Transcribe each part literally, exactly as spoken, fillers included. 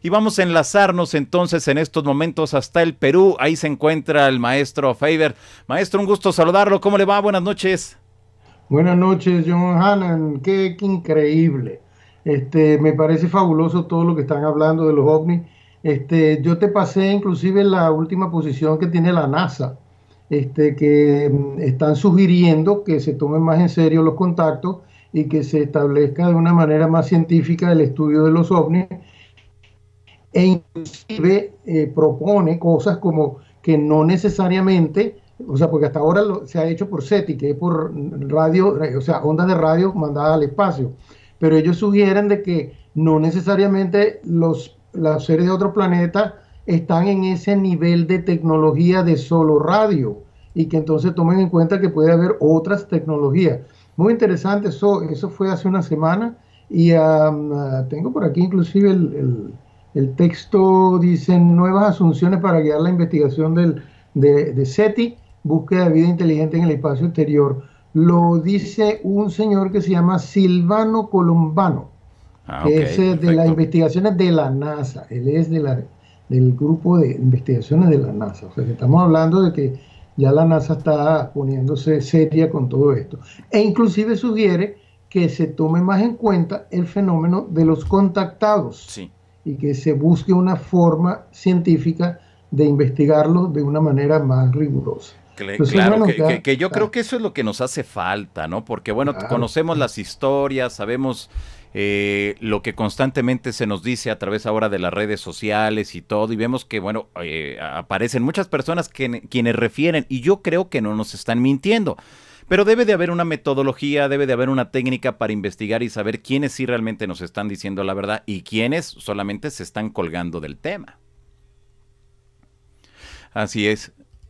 Y vamos a enlazarnos entonces en estos momentos hasta el Perú. Ahí se encuentra el maestro Faber. Maestro, un gusto saludarlo. ¿Cómo le va? Buenas noches. Buenas noches, John Hannan. Qué, qué increíble. Este, me parece fabuloso todo lo que están hablando de los ovnis. Este, yo te pasé inclusive la última posición que tiene la NASA, este, que mm, están sugiriendo que se tomen más en serio los contactos y que se establezca de una manera más científica el estudio de los ovnis e inclusive eh, propone cosas como que no necesariamente, o sea, porque hasta ahora lo, se ha hecho por SETI, que es por radio, o sea, ondas de radio mandadas al espacio, pero ellos sugieren de que no necesariamente los, los seres de otro planeta están en ese nivel de tecnología de solo radio y que entonces tomen en cuenta que puede haber otras tecnologías. Muy interesante, eso, eso fue hace una semana y um, uh, tengo por aquí inclusive el, el el texto dice nuevas asunciones para guiar la investigación del, de, de SETI, búsqueda de vida inteligente en el espacio exterior. Lo dice un señor que se llama Silvano Colombano, Ah, ok, que es eh, de las perfecto. investigaciones de la NASA. Él es de la, del grupo de investigaciones de la NASA. O sea, que estamos hablando de que ya la NASA está poniéndose seria con todo esto. E inclusive sugiere que se tome más en cuenta el fenómeno de los contactados Sí. y que se busque una forma científica de investigarlo de una manera más rigurosa. Cle- Entonces, Claro, bueno, que, ya, que, que yo creo ah, que eso es lo que nos hace falta, ¿no? Porque, bueno, t- claro, conocemos las historias, sabemos eh, lo que constantemente se nos dice a través ahora de las redes sociales y todo, y vemos que, bueno, eh, aparecen muchas personas que, quienes refieren, y yo creo que no nos están mintiendo. Pero debe de haber una metodología, debe de haber una técnica para investigar y saber quiénes sí realmente nos están diciendo la verdad y quiénes solamente se están colgando del tema. Así es,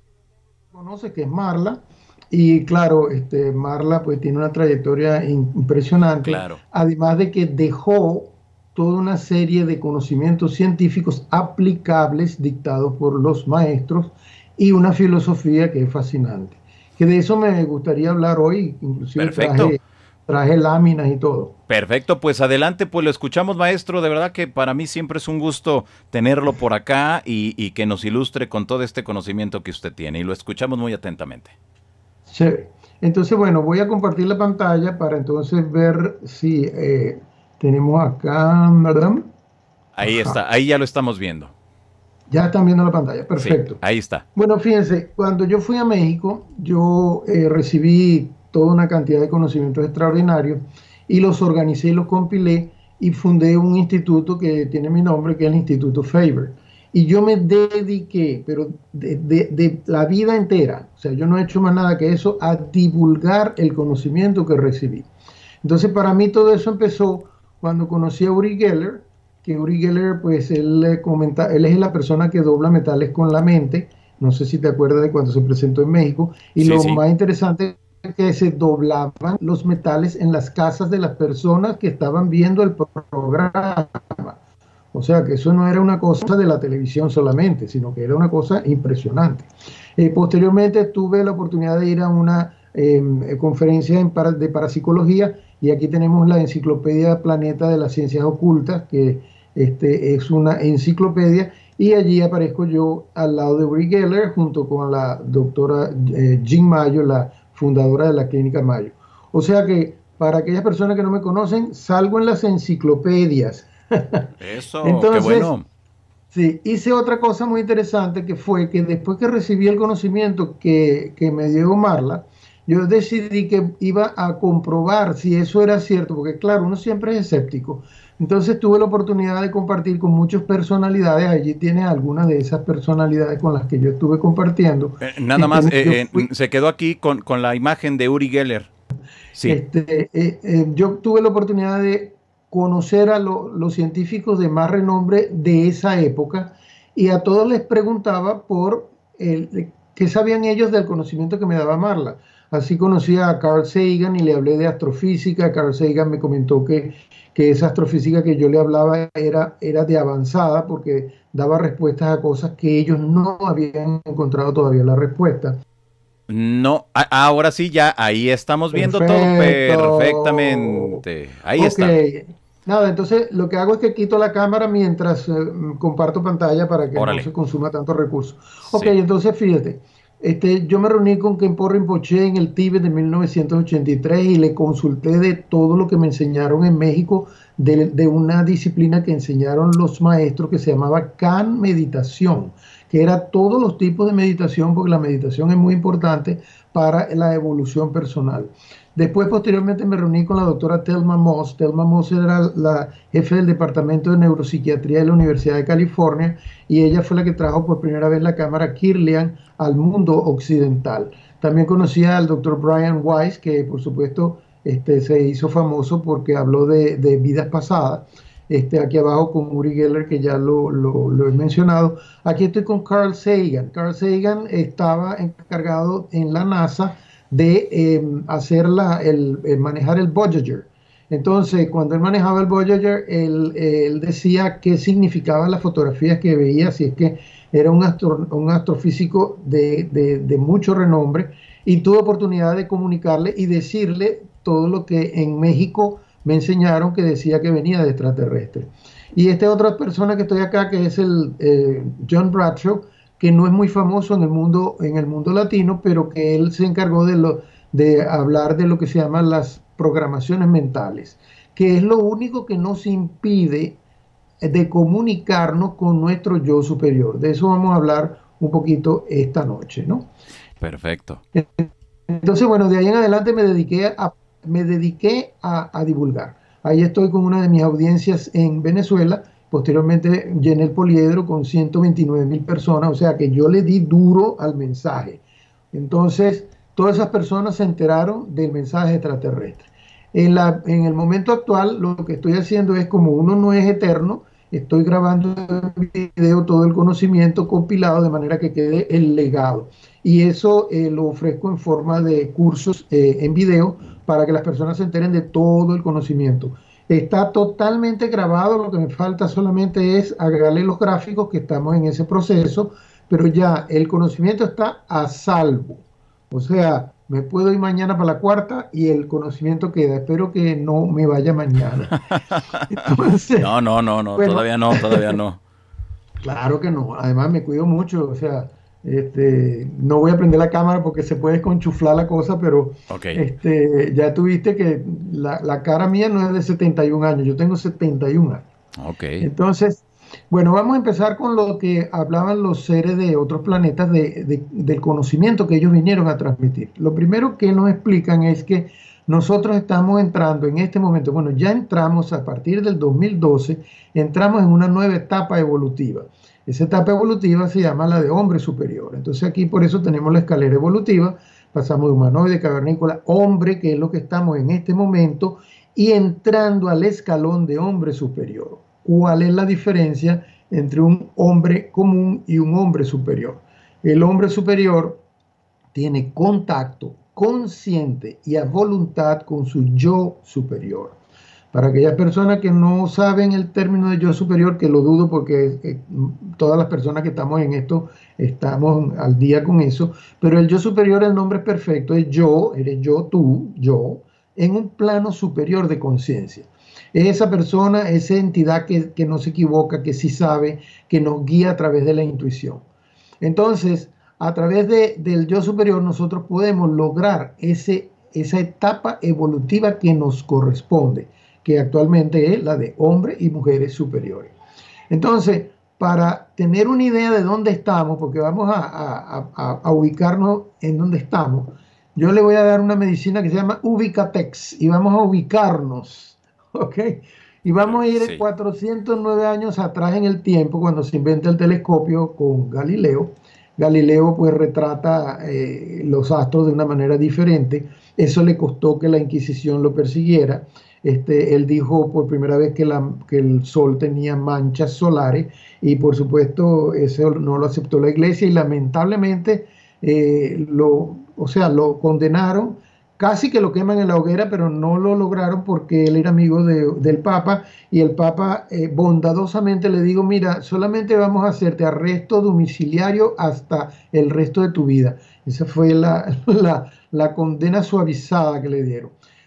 conoce que es Marla, y claro, este, Marla pues tiene una trayectoria impresionante, claro. además de que dejó toda una serie de conocimientos científicos aplicables dictados por los maestros y una filosofía que es fascinante. Que de eso me gustaría hablar hoy, inclusive Perfecto. traje, traje láminas y todo. Perfecto, pues adelante, pues lo escuchamos, maestro. De verdad que para mí siempre es un gusto tenerlo por acá y, y que nos ilustre con todo este conocimiento que usted tiene. Y lo escuchamos muy atentamente. Chévere. Entonces, bueno, voy a compartir la pantalla para entonces ver si eh, tenemos acá, ¿verdad? Ahí Ajá. está, ahí ya lo estamos viendo. Ya están viendo la pantalla, Sí, perfecto. ahí está. Bueno, fíjense, cuando yo fui a México, yo eh, recibí toda una cantidad de conocimientos extraordinarios y los organicé y los compilé y fundé un instituto que tiene mi nombre, que es el Instituto Faber. Y yo me dediqué, pero de, de, de la vida entera, o sea, yo no he hecho más nada que eso, a divulgar el conocimiento que recibí. Entonces, para mí todo eso empezó cuando conocí a Uri Geller, que Uri Geller, pues él, eh, comenta, él es la persona que dobla metales con la mente. No sé si te acuerdas de cuando se presentó en México. Y Sí, lo sí. más interesante es que se doblaban los metales en las casas de las personas que estaban viendo el programa. O sea que eso no era una cosa de la televisión solamente, sino que era una cosa impresionante. Eh, posteriormente tuve la oportunidad de ir a una eh, conferencia en para, de parapsicología y aquí tenemos la enciclopedia Planeta de las Ciencias Ocultas, que este, es una enciclopedia, y allí aparezco yo al lado de Uri Geller junto con la doctora eh, Jean Mayo, la fundadora de la Clínica Mayo. O sea que para aquellas personas que no me conocen, salgo en las enciclopedias. Eso, qué Entonces, bueno. sí, hice otra cosa muy interesante que fue que después que recibí el conocimiento que, que me dio Marla, yo decidí que iba a comprobar si eso era cierto, porque claro, uno siempre es escéptico. Entonces tuve la oportunidad de compartir con muchas personalidades, allí tienes algunas de esas personalidades con las que yo estuve compartiendo. Eh, nada más, Este, yo eh, fui, eh, se quedó aquí con, con la imagen de Uri Geller. Sí, este, eh, eh, yo tuve la oportunidad de conocer a lo- los científicos de más renombre de esa época y a todos les preguntaba por el, qué sabían ellos del conocimiento que me daba Marla. Así conocí a Carl Sagan y le hablé de astrofísica. Carl Sagan me comentó que, que esa astrofísica que yo le hablaba era, era de avanzada porque daba respuestas a cosas que ellos no habían encontrado todavía la respuesta. no, a- ahora sí, ya ahí estamos viendo todo Perfecto. perfectamente. Ahí Ok, está. Nada, entonces lo que hago es que quito la cámara mientras eh, comparto pantalla para que no Órale, se consuma tanto recurso. Ok, sí, entonces fíjate, este, yo me reuní con Khenpo Rinpoche en el Tíbet de mil novecientos ochenta y tres y le consulté de todo lo que me enseñaron en México, de, de una disciplina que enseñaron los maestros que se llamaba Can Meditación, que era todos los tipos de meditación, porque la meditación es muy importante para la evolución personal. Después, posteriormente, me reuní con la doctora Thelma Moss. Thelma Moss era la jefe del Departamento de Neuropsiquiatría de la Universidad de California y ella fue la que trajo por primera vez la cámara Kirlian al mundo occidental. También conocía al doctor Brian Weiss, que por supuesto este, se hizo famoso porque habló de, de vidas pasadas. Este, aquí abajo con Uri Geller, que ya lo, lo, lo he mencionado. Aquí estoy con Carl Sagan. Carl Sagan estaba encargado en la NASA de eh, hacer la, el, el manejar el Voyager. Entonces, cuando él manejaba el Voyager, él, él decía qué significaban las fotografías que veía, si es que era un, astro, un astrofísico de, de, de mucho renombre, y tuve oportunidad de comunicarle y decirle todo lo que en México me enseñaron que decía que venía de extraterrestre. Y esta otra persona que estoy acá, que es el eh, John Bradshaw, que no es muy famoso en el mundo, en el mundo latino, pero que él se encargó de, lo, de hablar de lo que se llaman las programaciones mentales, que es lo único que nos impide de comunicarnos con nuestro yo superior. De eso vamos a hablar un poquito esta noche, ¿no? perfecto. Entonces, bueno, de ahí en adelante me dediqué a, me dediqué a, a divulgar. Ahí estoy con una de mis audiencias en Venezuela. Posteriormente llené el poliedro con ciento veintinueve mil personas, o sea que yo le di duro al mensaje. Entonces, todas esas personas se enteraron del mensaje extraterrestre. En, la, en el momento actual, lo que estoy haciendo es, como uno no es eterno, estoy grabando en video todo el conocimiento compilado de manera que quede el legado. Y eso eh, lo ofrezco en forma de cursos eh, en video para que las personas se enteren de todo el conocimiento. Está totalmente grabado, lo que me falta solamente es agregarle los gráficos, que estamos en ese proceso, pero ya el conocimiento está a salvo. O sea, me puedo ir mañana para la cuarta y el conocimiento queda. Espero que no me vaya mañana. Entonces, No, no, no, no, bueno, todavía no, todavía no. claro que no. Además, me cuido mucho. O sea, este, no voy a prender la cámara porque se puede desconchuflar la cosa, pero Ok, este, ya tuviste que la, la cara mía no es de setenta y un años, yo tengo setenta y un años. ok, Entonces, bueno, vamos a empezar con lo que hablaban los seres de otros planetas de, de, del conocimiento que ellos vinieron a transmitir. Lo primero que nos explican es que nosotros estamos entrando en este momento, bueno, ya entramos a partir del dos mil doce, entramos en una nueva etapa evolutiva. Esa etapa evolutiva se llama la de hombre superior. Entonces aquí por eso tenemos la escalera evolutiva, pasamos de humanoide, cavernícola, hombre, que es lo que estamos en este momento, y entrando al escalón de hombre superior. ¿Cuál es la diferencia entre un hombre común y un hombre superior? El hombre superior tiene contacto consciente y a voluntad con su yo superior. Para aquellas personas que no saben el término de yo superior, que lo dudo porque eh, todas las personas que estamos en esto estamos al día con eso, pero el yo superior, el nombre es perfecto, es yo, eres yo, tú, yo, en un plano superior de conciencia. Es esa persona, esa entidad que, que no se equivoca, que sí sabe, que nos guía a través de la intuición. Entonces, a través de, del yo superior, nosotros podemos lograr ese, esa etapa evolutiva que nos corresponde, que actualmente es la de hombres y mujeres superiores. Entonces, para tener una idea de dónde estamos, porque vamos a, a, a, a ubicarnos en dónde estamos, yo le voy a dar una medicina que se llama Ubicatex y vamos a ubicarnos, ¿ok? Y pero vamos a ir sí, cuatrocientos nueve años atrás en el tiempo, cuando se inventa el telescopio con Galileo. Galileo pues retrata eh, los astros de una manera diferente. Eso le costó que la Inquisición lo persiguiera. Este, él dijo por primera vez que, la, que el sol tenía manchas solares y por supuesto eso no lo aceptó la iglesia y lamentablemente eh, lo, o sea, lo condenaron, casi que lo queman en la hoguera, pero no lo lograron porque él era amigo de, del Papa y el Papa eh, bondadosamente le dijo, mira, solamente vamos a hacerte arresto domiciliario hasta el resto de tu vida. Esa fue la, la, la condena suavizada que le dieron.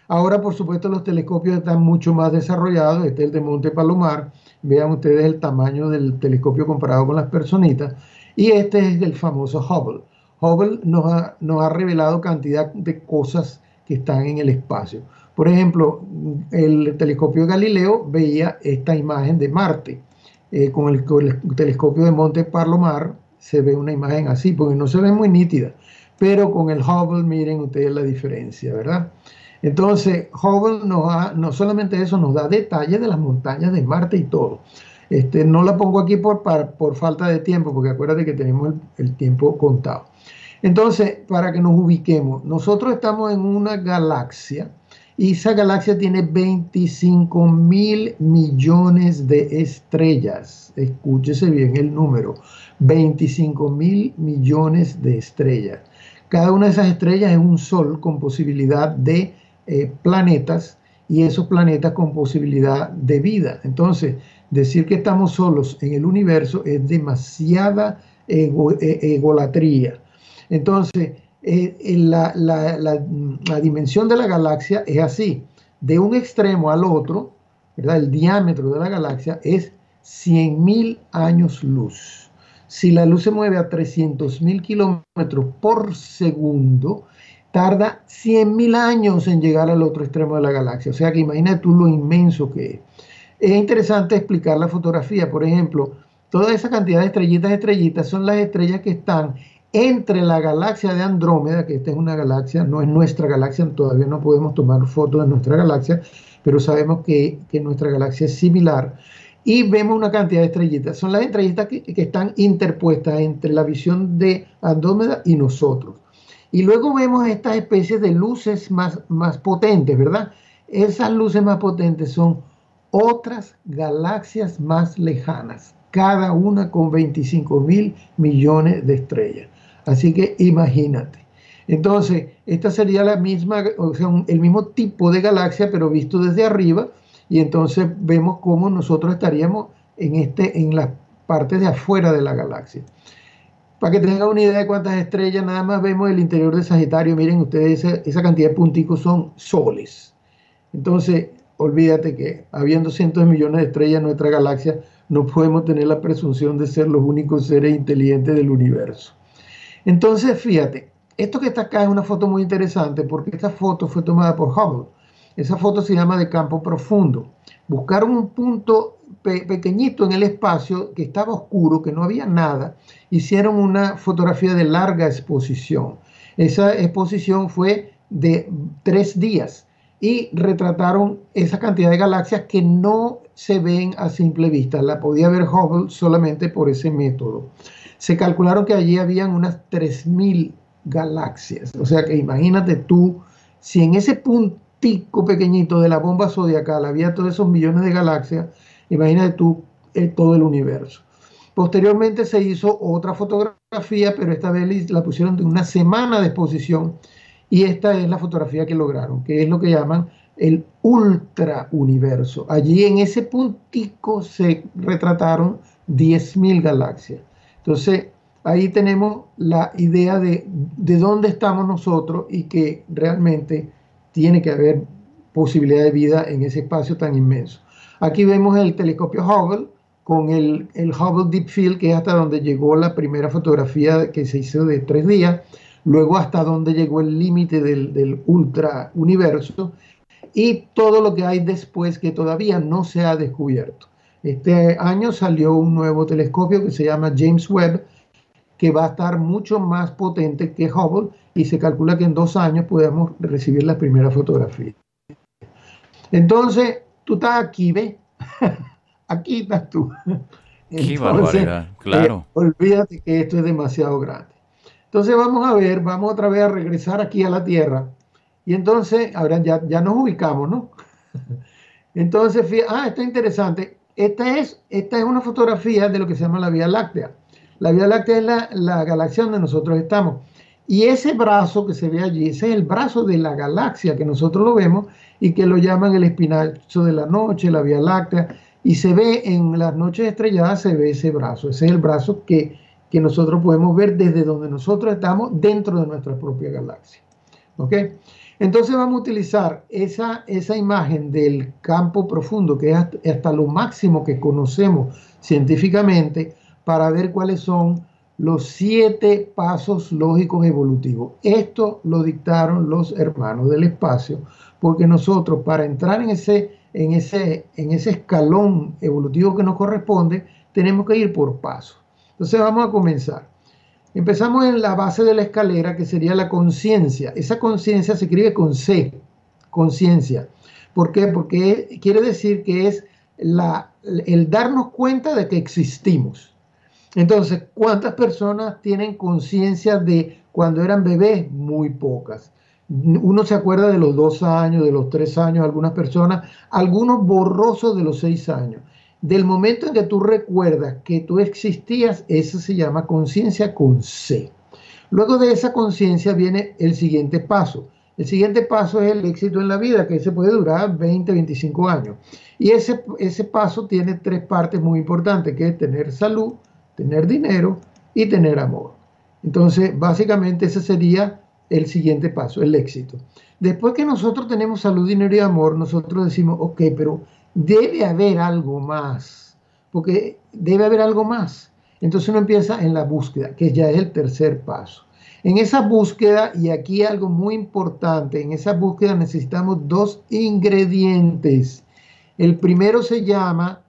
Ahora, por supuesto, los telescopios están mucho más desarrollados. Este es el de Monte Palomar. Vean ustedes el tamaño del telescopio comparado con las personitas. Y este es el famoso Hubble. Hubble nos ha, nos ha revelado cantidad de cosas que están en el espacio. Por ejemplo, el telescopio Galileo veía esta imagen de Marte. Eh, con, el, con el telescopio de Monte Palomar se ve una imagen así, porque no se ve muy nítida. Pero con el Hubble, miren ustedes la diferencia, ¿verdad? Entonces, Hubble nos da, no solamente eso, nos da detalles de las montañas de Marte y todo. Este, no la pongo aquí por, por, por falta de tiempo, porque acuérdate que tenemos el, el tiempo contado. Entonces, para que nos ubiquemos, nosotros estamos en una galaxia y esa galaxia tiene veinticinco mil millones de estrellas. Escúchese bien el número, veinticinco mil millones de estrellas. Cada una de esas estrellas es un sol con posibilidad de eh, planetas y esos planetas con posibilidad de vida. Entonces, decir que estamos solos en el universo es demasiada ego, eh, egolatría. Entonces, eh, la, la, la, la dimensión de la galaxia es así. De un extremo al otro, ¿verdad? El diámetro de la galaxia es cien mil años luz. Si la luz se mueve a trescientos mil kilómetros por segundo, tarda cien mil años en llegar al otro extremo de la galaxia. O sea que imagina tú lo inmenso que es. Es interesante explicar la fotografía. Por ejemplo, toda esa cantidad de estrellitas, estrellitas, son las estrellas que están entre la galaxia de Andrómeda, que esta es una galaxia, no es nuestra galaxia, todavía no podemos tomar fotos de nuestra galaxia, pero sabemos que, que nuestra galaxia es similar. Y vemos una cantidad de estrellitas. Son las estrellitas que, que están interpuestas entre la visión de Andrómeda y nosotros. Y luego vemos estas especies de luces más, más potentes, ¿verdad? Esas luces más potentes son otras galaxias más lejanas, cada una con veinticinco mil millones de estrellas. Así que imagínate. Entonces, esta sería la misma, o sea, un, el mismo tipo de galaxia, pero visto desde arriba. Y entonces vemos cómo nosotros estaríamos en, este, en la parte de afuera de la galaxia. Para que tengan una idea de cuántas estrellas, nada más vemos el interior de Sagitario. Miren ustedes, esa, esa cantidad de punticos son soles. Entonces, olvídate que habiendo cientos de millones de estrellas en nuestra galaxia, no podemos tener la presunción de ser los únicos seres inteligentes del universo. Entonces, fíjate, esto que está acá es una foto muy interesante porque esta foto fue tomada por Hubble. Esa foto se llama de campo profundo. Buscaron un punto pe pequeñito en el espacio que estaba oscuro, que no había nada. Hicieron una fotografía de larga exposición. Esa exposición fue de tres días y retrataron esa cantidad de galaxias que no se ven a simple vista. La podía ver Hubble solamente por ese método. Se calcularon que allí habían unas tres mil galaxias. O sea que imagínate tú, si en ese punto pequeñito de la bomba zodiacal había todos esos millones de galaxias, imagínate tú eh, todo el universo. Posteriormente se hizo otra fotografía, pero esta vez la pusieron de una semana de exposición y esta es la fotografía que lograron, que es lo que llaman el ultra universo. Allí en ese puntico se retrataron diez mil galaxias. Entonces ahí tenemos la idea de, de dónde estamos nosotros y que realmente tiene que haber posibilidad de vida en ese espacio tan inmenso. Aquí vemos el telescopio Hubble con el, el Hubble Deep Field, que es hasta donde llegó la primera fotografía que se hizo de tres días, luego hasta donde llegó el límite del, del ultra universo y todo lo que hay después que todavía no se ha descubierto. Este año salió un nuevo telescopio que se llama James Webb, que va a estar mucho más potente que Hubble y se calcula que en dos años podemos recibir la primera fotografía. Entonces, tú estás aquí, ¿ves? Aquí estás tú. Qué Entonces, barbaridad, claro. Eh, olvídate que esto es demasiado grande. Entonces vamos a ver, vamos otra vez a regresar aquí a la Tierra. Y entonces, ahora ya, ya nos ubicamos, ¿no? Entonces, fíjate, ah, esto es interesante. Esta es, esta es una fotografía de lo que se llama la Vía Láctea. La Vía Láctea es la, la galaxia donde nosotros estamos. Y ese brazo que se ve allí, ese es el brazo de la galaxia que nosotros lo vemos y que lo llaman el espinazo de la noche, la Vía Láctea. Y se ve en las noches estrelladas, se ve ese brazo. Ese es el brazo que, que nosotros podemos ver desde donde nosotros estamos dentro de nuestra propia galaxia. ¿Ok? Entonces vamos a utilizar esa, esa imagen del campo profundo, que es hasta, hasta lo máximo que conocemos científicamente, para ver cuáles son los siete pasos lógicos evolutivos. Esto lo dictaron los hermanos del espacio, porque nosotros para entrar en ese, en ese, en ese escalón evolutivo que nos corresponde, tenemos que ir por pasos. Entonces vamos a comenzar. Empezamos en la base de la escalera, que sería la conciencia. Esa conciencia se escribe con C, conciencia. ¿Por qué? Porque quiere decir que es la, el darnos cuenta de que existimos. Entonces, ¿cuántas personas tienen conciencia de cuando eran bebés? Muy pocas. Uno se acuerda de los dos años, de los tres años, algunas personas, algunos borrosos de los seis años. Del momento en que tú recuerdas que tú existías, eso se llama conciencia con C. Luego de esa conciencia viene el siguiente paso. El siguiente paso es el éxito en la vida, que ese puede durar veinte, veinticinco años. Y ese, ese paso tiene tres partes muy importantes, que es tener salud, tener dinero y tener amor. Entonces, básicamente ese sería el siguiente paso, el éxito. Después que nosotros tenemos salud, dinero y amor, nosotros decimos, ok, pero debe haber algo más, porque debe haber algo más. Entonces uno empieza en la búsqueda, que ya es el tercer paso. En esa búsqueda, y aquí algo muy importante, en esa búsqueda necesitamos dos ingredientes. El primero se llama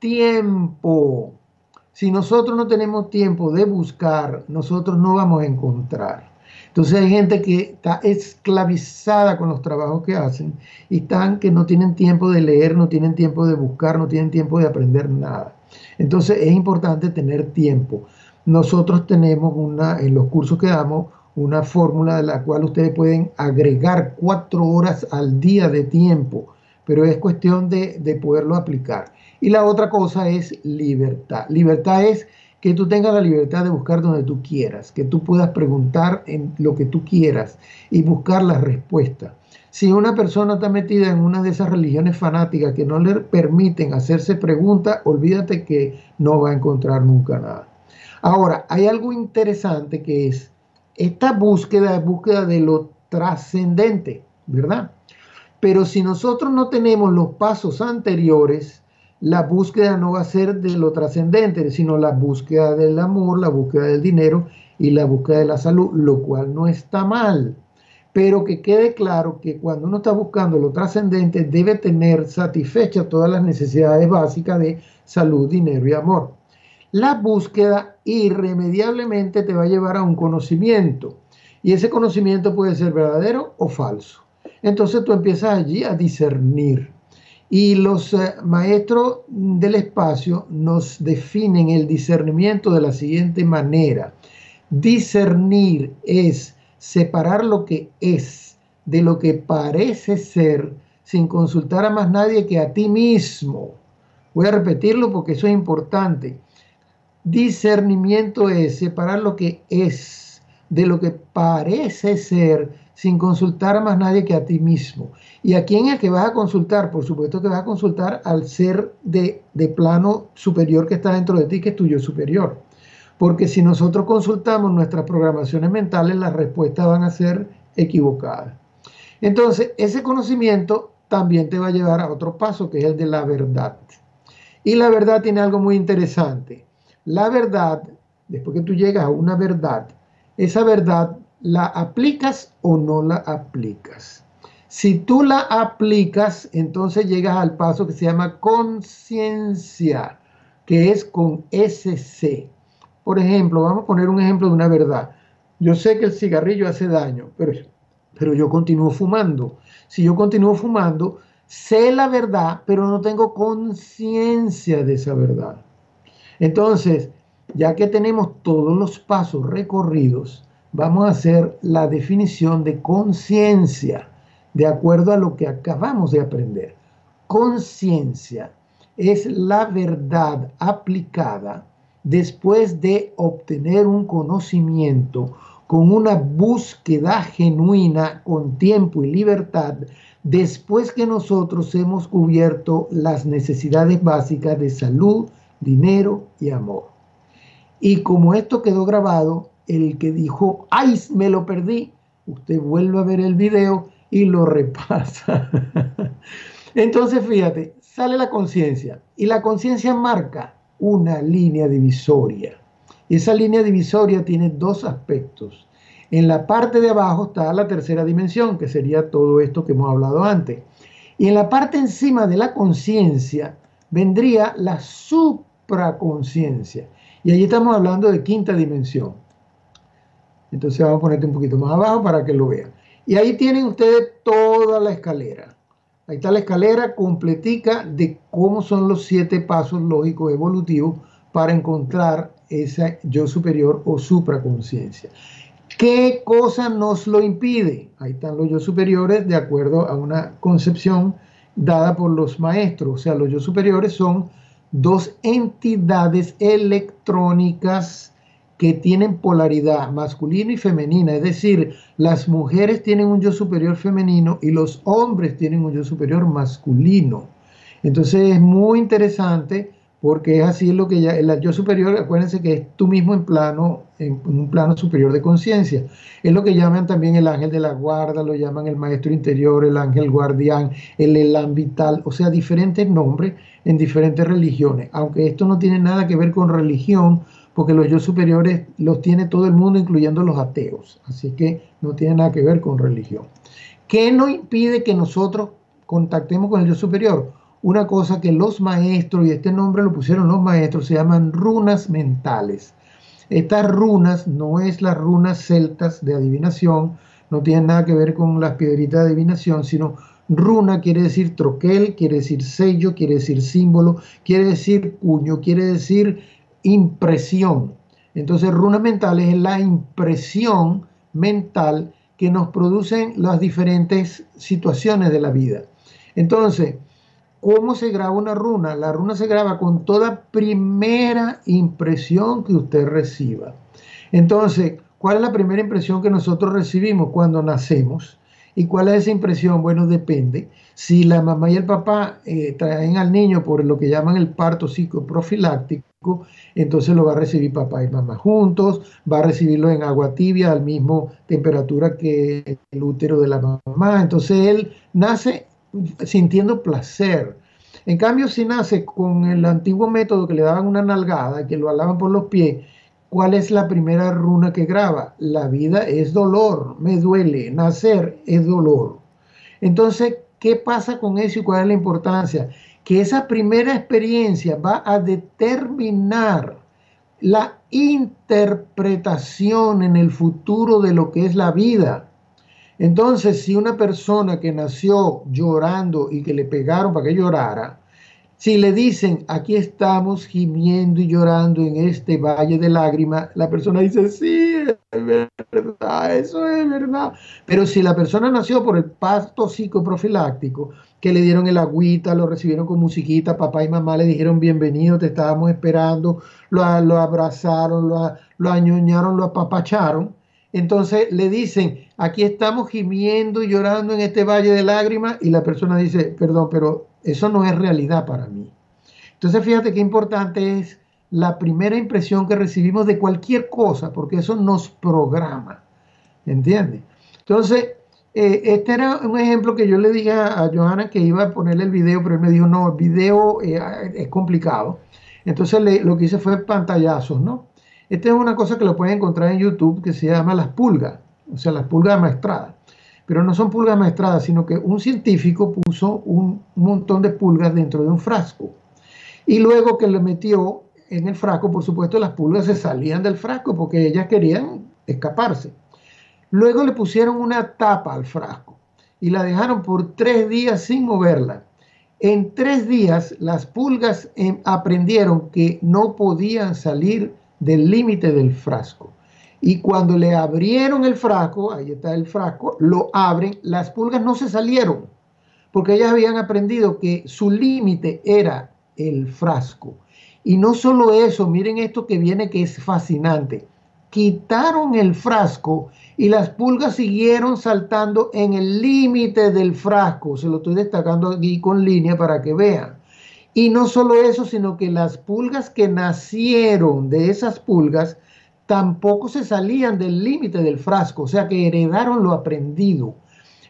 tiempo. Si nosotros no tenemos tiempo de buscar, nosotros no vamos a encontrar. Entonces hay gente que está esclavizada con los trabajos que hacen y están que no tienen tiempo de leer, no tienen tiempo de buscar, no tienen tiempo de aprender nada. Entonces es importante tener tiempo. Nosotros tenemos una, en los cursos que damos, una fórmula de la cual ustedes pueden agregar cuatro horas al día de tiempo, pero es cuestión de, de poderlo aplicar. Y la otra cosa es libertad. Libertad es que tú tengas la libertad de buscar donde tú quieras, que tú puedas preguntar en lo que tú quieras y buscar la respuesta. Si una persona está metida en una de esas religiones fanáticas que no le permiten hacerse preguntas, olvídate que no va a encontrar nunca nada. Ahora, hay algo interesante que es, esta búsqueda es búsqueda de lo trascendente, ¿verdad? Pero si nosotros no tenemos los pasos anteriores, la búsqueda no va a ser de lo trascendente, sino la búsqueda del amor, la búsqueda del dinero y la búsqueda de la salud, lo cual no está mal. Pero que quede claro que cuando uno está buscando lo trascendente, debe tener satisfechas todas las necesidades básicas de salud, dinero y amor. La búsqueda irremediablemente te va a llevar a un conocimiento. Y ese conocimiento puede ser verdadero o falso. Entonces tú empiezas allí a discernir. Y los eh, maestros del espacio nos definen el discernimiento de la siguiente manera. Discernir es separar lo que es de lo que parece ser sin consultar a más nadie que a ti mismo. Voy a repetirlo porque eso es importante. Discernimiento es separar lo que es de lo que parece ser sin consultar a más nadie que a ti mismo. ¿Y a quién es que vas a consultar? Por supuesto que vas a consultar al ser de, de plano superior que está dentro de ti, que es tuyo superior. Porque si nosotros consultamos nuestras programaciones mentales, las respuestas van a ser equivocadas. Entonces, ese conocimiento también te va a llevar a otro paso, que es el de la verdad. Y la verdad tiene algo muy interesante. La verdad, después que tú llegas a una verdad, esa verdad la aplicas o no la aplicas. Si tú la aplicas, entonces llegas al paso que se llama conciencia, que es con ese C. Por ejemplo, vamos a poner un ejemplo de una verdad. Yo sé que el cigarrillo hace daño, pero, pero yo continúo fumando. Si yo continúo fumando, sé la verdad, pero no tengo conciencia de esa verdad. Entonces, ya que tenemos todos los pasos recorridos, vamos a hacer la definición de conciencia de acuerdo a lo que acabamos de aprender. Conciencia es la verdad aplicada después de obtener un conocimiento con una búsqueda genuina, con tiempo y libertad, después que nosotros hemos cubierto las necesidades básicas de salud, dinero y amor. Y como esto quedó grabado, el que dijo, ¡ay, me lo perdí!, usted vuelve a ver el video y lo repasa. Entonces, fíjate, sale la conciencia y la conciencia marca una línea divisoria. Esa línea divisoria tiene dos aspectos. En la parte de abajo está la tercera dimensión, que sería todo esto que hemos hablado antes. Y en la parte encima de la conciencia vendría la supraconciencia. Y allí estamos hablando de quinta dimensión. Entonces vamos a ponerte un poquito más abajo para que lo vean. Y ahí tienen ustedes toda la escalera. Ahí está la escalera completica de cómo son los siete pasos lógicos evolutivos para encontrar esa yo superior o supraconciencia. ¿Qué cosa nos lo impide? Ahí están los yo superiores de acuerdo a una concepción dada por los maestros. O sea, los yo superiores son dos entidades electrónicas que tienen polaridad masculina y femenina, es decir, las mujeres tienen un yo superior femenino y los hombres tienen un yo superior masculino. Entonces es muy interesante porque es así lo que ya, el yo superior, acuérdense que es tú mismo en plano, en un plano superior de conciencia. Es lo que llaman también el ángel de la guarda, lo llaman el maestro interior, el ángel guardián, el elán vital, o sea, diferentes nombres en diferentes religiones, aunque esto no tiene nada que ver con religión, porque los yo superiores los tiene todo el mundo, incluyendo los ateos. Así que no tiene nada que ver con religión. ¿Qué nos impide que nosotros contactemos con el yo superior? Una cosa que los maestros, y este nombre lo pusieron los maestros, se llaman runas mentales. Estas runas no es las runas celtas de adivinación, no tienen nada que ver con las piedritas de adivinación, sino runa quiere decir troquel, quiere decir sello, quiere decir símbolo, quiere decir puño, quiere decir impresión. Entonces, runas mentales es la impresión mental que nos producen las diferentes situaciones de la vida. Entonces, ¿cómo se graba una runa? La runa se graba con toda primera impresión que usted reciba. Entonces, ¿cuál es la primera impresión que nosotros recibimos cuando nacemos? ¿Y cuál es esa impresión? Bueno, depende. Si la mamá y el papá eh, traen al niño por lo que llaman el parto psicoprofiláctico, entonces lo va a recibir papá y mamá juntos, va a recibirlo en agua tibia, al mismo temperatura que el útero de la mamá. Entonces él nace sintiendo placer. En cambio, si nace con el antiguo método que le daban una nalgada, que lo alaban por los pies, ¿cuál es la primera runa que graba? La vida es dolor, me duele, nacer es dolor. Entonces, ¿qué pasa con eso y cuál es la importancia? Que esa primera experiencia va a determinar la interpretación en el futuro de lo que es la vida. Entonces, si una persona que nació llorando y que le pegaron para que llorara, si le dicen, aquí estamos gimiendo y llorando en este valle de lágrimas, la persona dice, sí, es verdad, eso es verdad. Pero si la persona nació por el parto psicoprofiláctico, que le dieron el agüita, lo recibieron con musiquita, papá y mamá le dijeron, bienvenido, te estábamos esperando, lo, lo abrazaron, lo, lo añoñaron, lo apapacharon, entonces le dicen, aquí estamos gimiendo y llorando en este valle de lágrimas, y la persona dice, perdón, pero eso no es realidad para mí. Entonces fíjate qué importante es la primera impresión que recibimos de cualquier cosa, porque eso nos programa, ¿entiendes? Entonces, eh, este era un ejemplo que yo le dije a, a Johanna que iba a ponerle el video, pero él me dijo, no, el video eh, es complicado. Entonces le, lo que hice fue pantallazos, ¿no? Esta es una cosa que lo pueden encontrar en YouTube que se llama las pulgas, o sea, las pulgas maestradas. Pero no son pulgas maestradas, sino que un científico puso un montón de pulgas dentro de un frasco. Y luego que le metió en el frasco, por supuesto, las pulgas se salían del frasco porque ellas querían escaparse. Luego le pusieron una tapa al frasco y la dejaron por tres días sin moverla. En tres días las pulgas eh, aprendieron que no podían salir del límite del frasco. Y cuando le abrieron el frasco, ahí está el frasco, lo abren, las pulgas no se salieron, porque ellas habían aprendido que su límite era el frasco. Y no solo eso, miren esto que viene que es fascinante. Quitaron el frasco y las pulgas siguieron saltando en el límite del frasco. Se lo estoy destacando aquí con línea para que vean. Y no solo eso, sino que las pulgas que nacieron de esas pulgas tampoco se salían del límite del frasco, o sea que heredaron lo aprendido.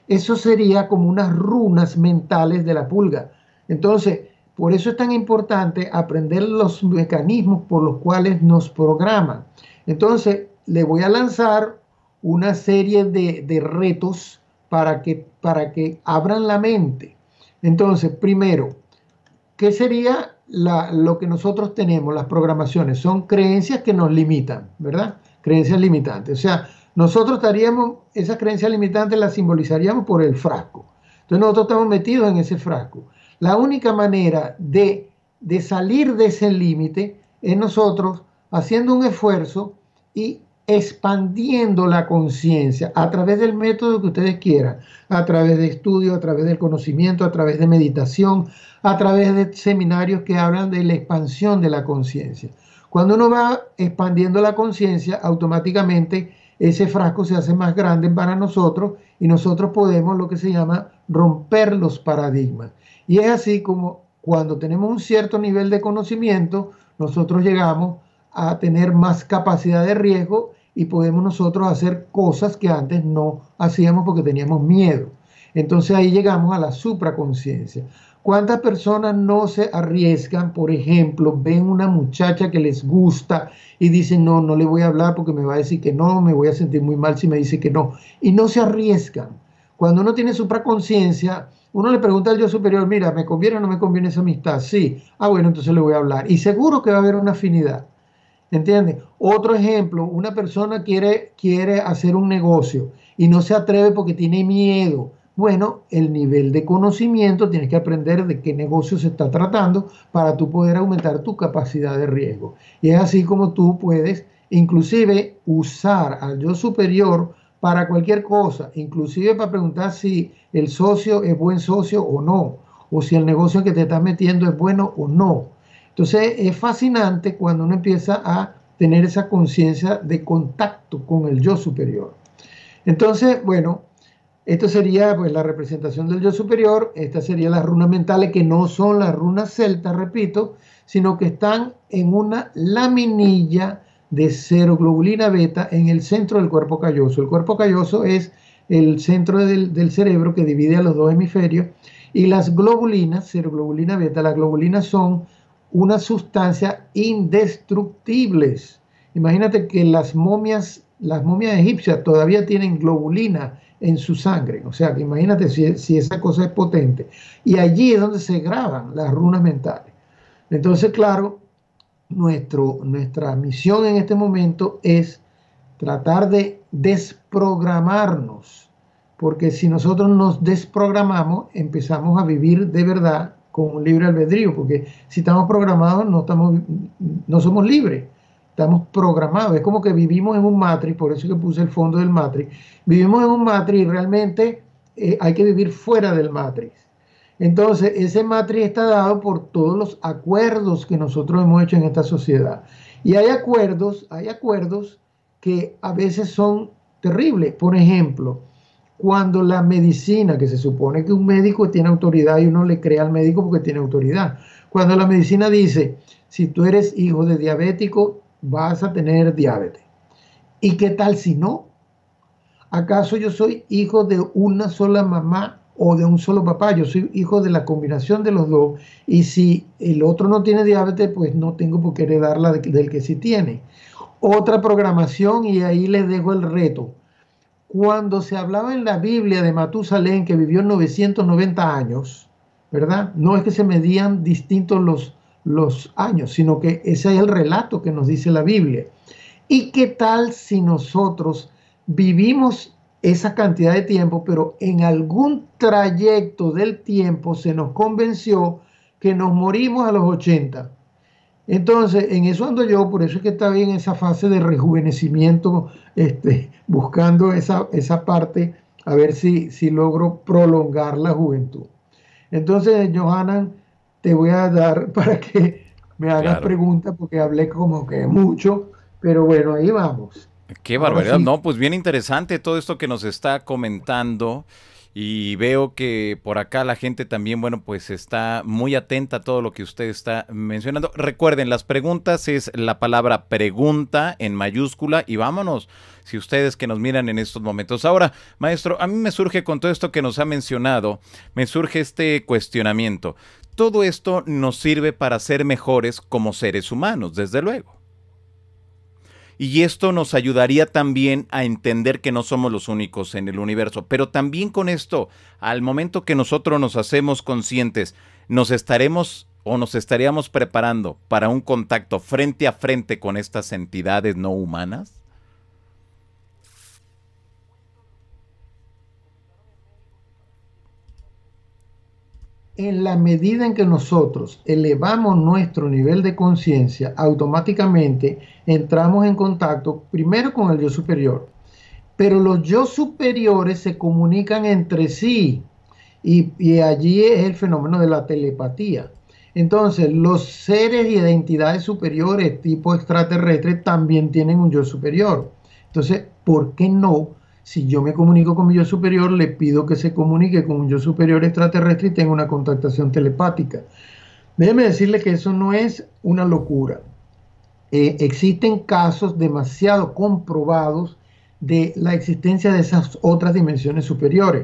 eso sería como unas runas mentales de la pulga. Entonces, por eso es tan importante aprender los mecanismos por los cuales nos programan. Entonces, le voy a lanzar una serie de, de retos para que, para que abran la mente. Entonces, primero, ¿qué sería la, lo que nosotros tenemos? Las programaciones son creencias que nos limitan, ¿verdad? Creencias limitantes. O sea, nosotros estaríamos, esas creencias limitantes las simbolizaríamos por el frasco. Entonces nosotros estamos metidos en ese frasco. La única manera de, de salir de ese límite es nosotros haciendo un esfuerzo y expandiendo la conciencia a través del método que ustedes quieran, a través de estudio, a través del conocimiento, a través de meditación, a través de seminarios que hablan de la expansión de la conciencia. Cuando uno va expandiendo la conciencia, automáticamente ese frasco se hace más grande para nosotros y nosotros podemos, lo que se llama, romper los paradigmas. Y es así como cuando tenemos un cierto nivel de conocimiento, nosotros llegamos a tener más capacidad de riesgo y podemos nosotros hacer cosas que antes no hacíamos porque teníamos miedo. Entonces ahí llegamos a la supraconciencia. ¿Cuántas personas no se arriesgan? Por ejemplo, ven una muchacha que les gusta y dicen, no, no le voy a hablar porque me va a decir que no, me voy a sentir muy mal si me dice que no. Y no se arriesgan. Cuando uno tiene supraconciencia, uno le pregunta al yo superior, mira, ¿me conviene o no me conviene esa amistad? Sí. Ah, bueno, entonces le voy a hablar. Y seguro que va a haber una afinidad. ¿Entiendes? Otro ejemplo, una persona quiere, quiere hacer un negocio y no se atreve porque tiene miedo. Bueno, el nivel de conocimiento, tienes que aprender de qué negocio se está tratando para tú poder aumentar tu capacidad de riesgo. Y es así como tú puedes inclusive usar al yo superior para cualquier cosa, inclusive para preguntar si el socio es buen socio o no, o si el negocio en que te estás metiendo es bueno o no. Entonces es fascinante cuando uno empieza a tener esa conciencia de contacto con el yo superior. Entonces, bueno, esto sería pues la representación del yo superior. Estas serían las runas mentales, que no son las runas celtas, repito, sino que están en una laminilla de seroglobulina beta en el centro del cuerpo calloso. El cuerpo calloso es el centro del, del cerebro que divide a los dos hemisferios, y las globulinas, seroglobulina beta, las globulinas son una sustancia indestructibles. Imagínate que las momias, las momias egipcias todavía tienen globulina en su sangre. O sea, que imagínate si, si esa cosa es potente. Y allí es donde se graban las runas mentales. Entonces, claro, nuestro, nuestra misión en este momento es tratar de desprogramarnos. Porque si nosotros nos desprogramamos, empezamos a vivir de verdad con un libre albedrío, porque si estamos programados no, estamos, no somos libres, estamos programados. Es como que vivimos en un matrix, por eso que puse el fondo del matrix. Vivimos en un matrix y realmente eh, hay que vivir fuera del matrix. Entonces ese matrix está dado por todos los acuerdos que nosotros hemos hecho en esta sociedad. Y hay acuerdos, hay acuerdos que a veces son terribles. Por ejemplo, cuando la medicina, que se supone que un médico tiene autoridad y uno le cree al médico porque tiene autoridad, cuando la medicina dice, si tú eres hijo de diabético, vas a tener diabetes. ¿Y qué tal si no? ¿Acaso yo soy hijo de una sola mamá o de un solo papá? Yo soy hijo de la combinación de los dos, y si el otro no tiene diabetes, pues no tengo por qué heredarla del que sí tiene. Otra programación, y ahí les dejo el reto. Cuando se hablaba en la Biblia de Matusalén, que vivió novecientos noventa años, ¿verdad? No es que se medían distintos los, los años, sino que ese es el relato que nos dice la Biblia. ¿Y qué tal si nosotros vivimos esa cantidad de tiempo, pero en algún trayecto del tiempo se nos convenció que nos morimos a los ochenta? Entonces, en eso ando yo, por eso es que está bien esa fase de rejuvenecimiento, este, buscando esa, esa parte, a ver si, si logro prolongar la juventud. Entonces, Johanan, te voy a dar para que me hagas Claro. preguntas, porque hablé como que mucho, pero bueno, ahí vamos. Qué Ahora barbaridad. sí. No, pues bien interesante todo esto que nos está comentando. Y veo que por acá la gente también, bueno, pues está muy atenta a todo lo que usted está mencionando. Recuerden, las preguntas es la palabra pregunta en mayúscula y vámonos, si ustedes que nos miran en estos momentos. Ahora, maestro, a mí me surge con todo esto que nos ha mencionado, me surge este cuestionamiento. Todo esto nos sirve para ser mejores como seres humanos, desde luego. Y esto nos ayudaría también a entender que no somos los únicos en el universo. Pero también con esto, al momento que nosotros nos hacemos conscientes, nos estaremos o nos estaríamos preparando para un contacto frente a frente con estas entidades no humanas. En la medida en que nosotros elevamos nuestro nivel de conciencia, automáticamente entramos en contacto primero con el yo superior, pero los yo superiores se comunican entre sí y, y allí es el fenómeno de la telepatía. Entonces, los seres y entidades superiores tipo extraterrestre también tienen un yo superior. Entonces, ¿por qué no? Si yo me comunico con mi yo superior, le pido que se comunique con un yo superior extraterrestre y tenga una contactación telepática. Déjeme decirle que eso no es una locura. Eh, existen casos demasiado comprobados de la existencia de esas otras dimensiones superiores.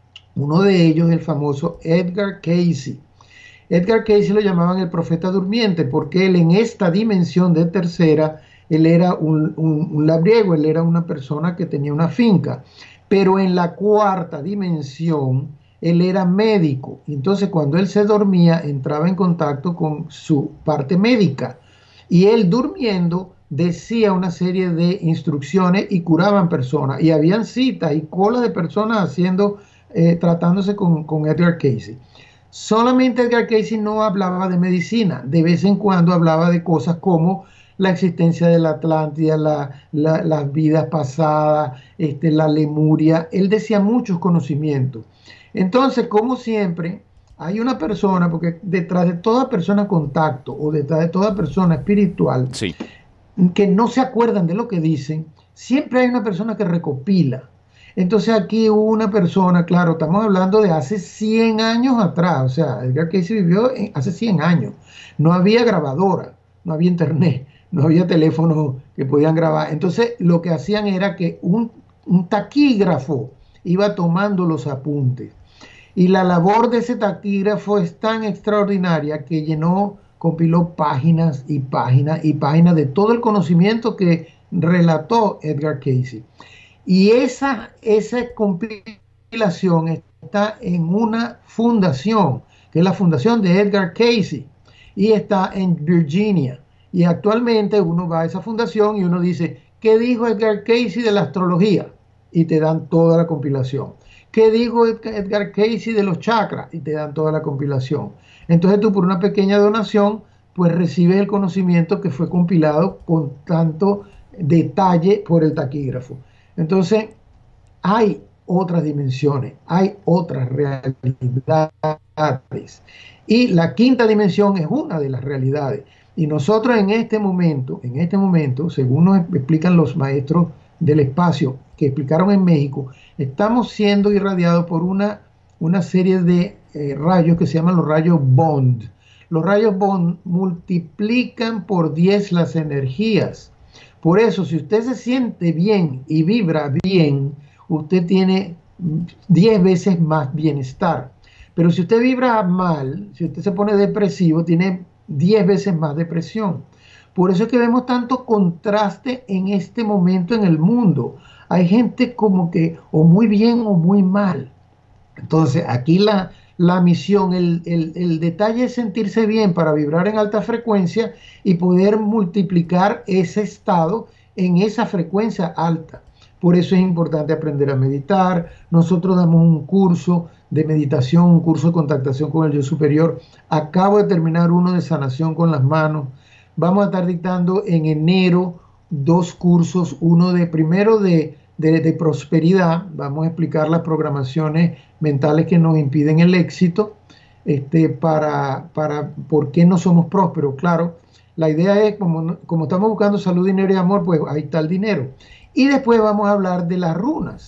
Uno de ellos es el famoso Edgar Cayce. Edgar Cayce lo llamaban el profeta durmiente porque él en esta dimensión de tercera, él era un, un, un labriego, él era una persona que tenía una finca, pero en la cuarta dimensión él era médico. Entonces cuando él se dormía entraba en contacto con su parte médica y él durmiendo decía una serie de instrucciones y curaban personas y habían citas y colas de personas haciendo, eh, tratándose con, con Edgar Cayce. Solamente Edgar Cayce no hablaba de medicina, de vez en cuando hablaba de cosas como la existencia de la Atlántida, la, la, las vidas pasadas, este, la Lemuria. Él decía muchos conocimientos. Entonces, como siempre, hay una persona, porque detrás de toda persona contacto o detrás de toda persona espiritual, sí, que no se acuerdan de lo que dicen, siempre hay una persona que recopila. Entonces aquí hubo una persona, claro, estamos hablando de hace cien años atrás, o sea, Edgar Cayce vivió en, hace cien años. No había grabadora, no había internet, no había teléfono que podían grabar. Entonces lo que hacían era que un, un taquígrafo iba tomando los apuntes. Y la labor de ese taquígrafo es tan extraordinaria que llenó, compiló páginas y páginas y páginas de todo el conocimiento que relató Edgar Cayce. Y esa, esa compilación está en una fundación, que es la fundación de Edgar Cayce, y está en Virginia. Y actualmente uno va a esa fundación y uno dice, ¿qué dijo Edgar Cayce de la astrología? Y te dan toda la compilación. ¿Qué dijo Edgar Cayce de los chakras? Y te dan toda la compilación. Entonces tú por una pequeña donación, pues recibes el conocimiento que fue compilado con tanto detalle por el taquígrafo. Entonces, hay otras dimensiones, hay otras realidades. Y la quinta dimensión es una de las realidades. Y nosotros en este momento, en este momento, según nos explican los maestros del espacio que explicaron en México, estamos siendo irradiados por una, una serie de eh, rayos que se llaman los rayos Bond. Los rayos Bond multiplican por diez las energías. Por eso, si usted se siente bien y vibra bien, usted tiene diez veces más bienestar. Pero si usted vibra mal, si usted se pone depresivo, tiene diez veces más depresión. Por eso es que vemos tanto contraste en este momento en el mundo. Hay gente como que o muy bien o muy mal. Entonces, aquí la, la misión, el, el, el detalle es sentirse bien para vibrar en alta frecuencia y poder multiplicar ese estado en esa frecuencia alta. Por eso es importante aprender a meditar. Nosotros damos un curso de meditación, un curso de contactación con el yo superior. Acabo de terminar uno de sanación con las manos. Vamos a estar dictando en enero dos cursos, uno de primero de, de, de prosperidad. Vamos a explicar las programaciones mentales que nos impiden el éxito, este, para, para por qué no somos prósperos. Claro, la idea es, como, como estamos buscando salud, dinero y amor, pues ahí está el dinero. Y después vamos a hablar de las runas.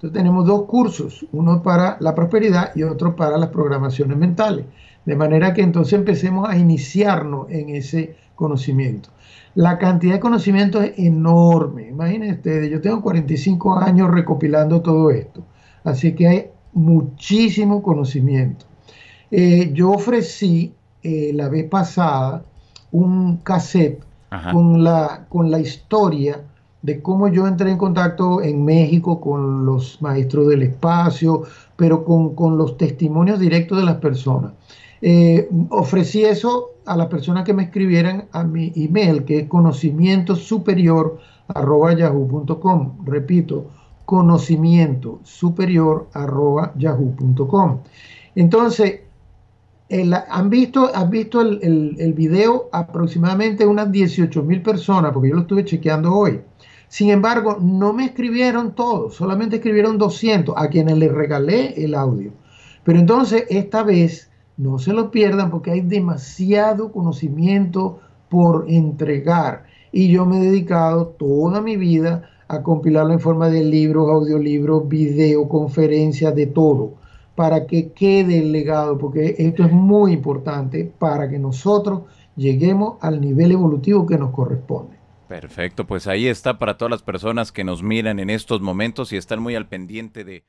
Entonces tenemos dos cursos, uno para la prosperidad y otro para las programaciones mentales. De manera que entonces empecemos a iniciarnos en ese conocimiento. La cantidad de conocimiento es enorme. Imagínense ustedes, yo tengo cuarenta y cinco años recopilando todo esto. Así que hay muchísimo conocimiento. Eh, yo ofrecí eh, la vez pasada un cassette con la, con la historia de cómo yo entré en contacto en México con los maestros del espacio, pero con, con los testimonios directos de las personas. Eh, ofrecí eso a las personas que me escribieran a mi email, que es conocimiento superior arroba yahoo punto com. Repito, conocimiento superior arroba yahoo punto com. Entonces, el, han visto, han visto el, el, el video aproximadamente unas dieciocho mil personas, porque yo lo estuve chequeando hoy. Sin embargo, no me escribieron todos, solamente escribieron doscientos a quienes les regalé el audio. Pero entonces, esta vez, no se lo pierdan porque hay demasiado conocimiento por entregar. Y yo me he dedicado toda mi vida a compilarlo en forma de libros, audiolibros, video, conferencias, de todo, para que quede el legado, porque esto es muy importante para que nosotros lleguemos al nivel evolutivo que nos corresponde. Perfecto, pues ahí está para todas las personas que nos miran en estos momentos y están muy al pendiente de...